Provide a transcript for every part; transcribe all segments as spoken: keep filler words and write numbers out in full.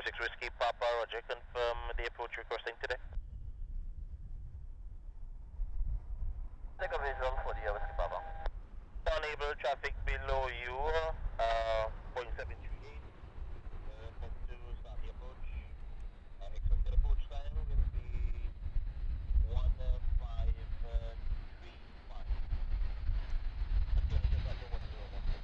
six Whiskey Papa, roger, confirm the approach requesting today. Take a visual for the Whiskey Papa. Unable traffic below you, uh, Boeing seven three eight, uh, for to start the approach. Uh, expected approach time will be one five three five. Okay, just after one zero one six.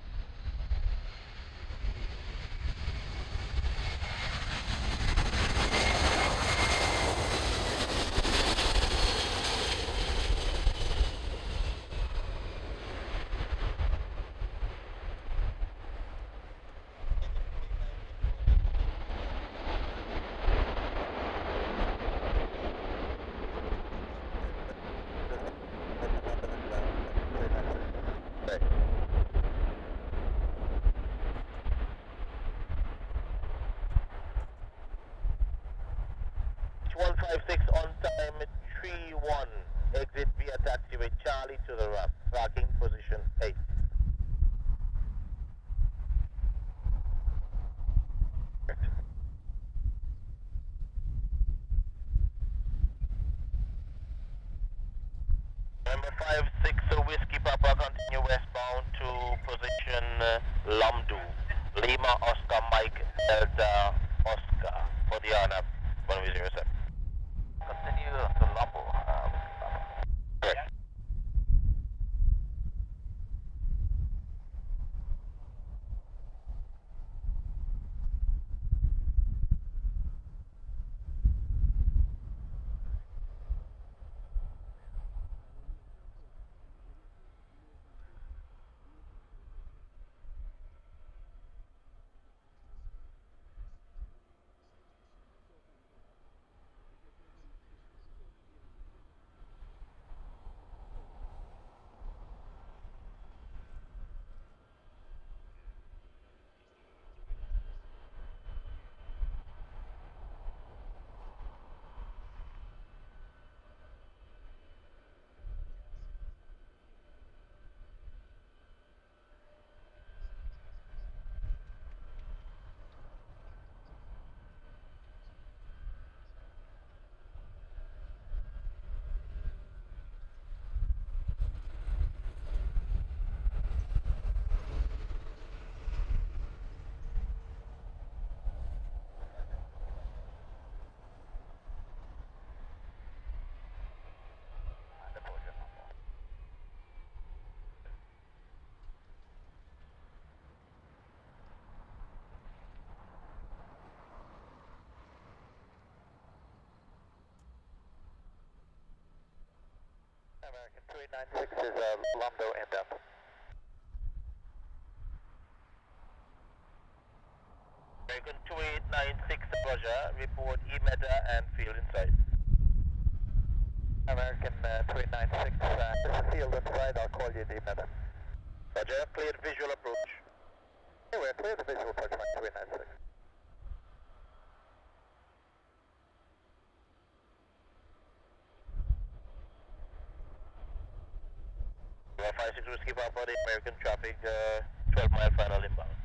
one five six on time, three one, exit via taxiway Charlie to the right, parking position eight. Number five six uh, Whiskey Papa, continue westbound to position uh, Lamdu, Lima Oscar Mike Delta Oscar for the R N A V one zero zero seven. Continue to Lambo, uh, Whiskey Papa. Correct. American two eight nine six is uh, Lambo inbound. American two eight nine six, roger, report E-Meta and field inside. American uh, two eight nine six, uh, this is field inside, I'll call you the meta. Roger, cleared visual approach. Anyway, clear the visual approach on two eight nine six. one five six Whiskey Papa, the American traffic, uh, twelve mile final inbound.